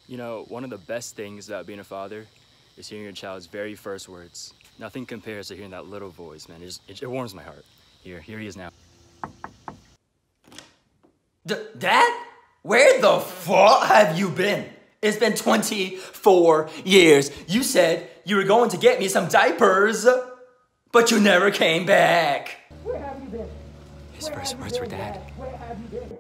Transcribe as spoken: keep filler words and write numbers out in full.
You know, one of the best things about being a father is hearing your child's very first words. Nothing compares to hearing that little voice, man. It, just, it, it warms my heart. Here, here he is now. D Dad? Where the fuck have you been? It's been twenty-four years. You said you were going to get me some diapers, but you never came back. His first words were Dad.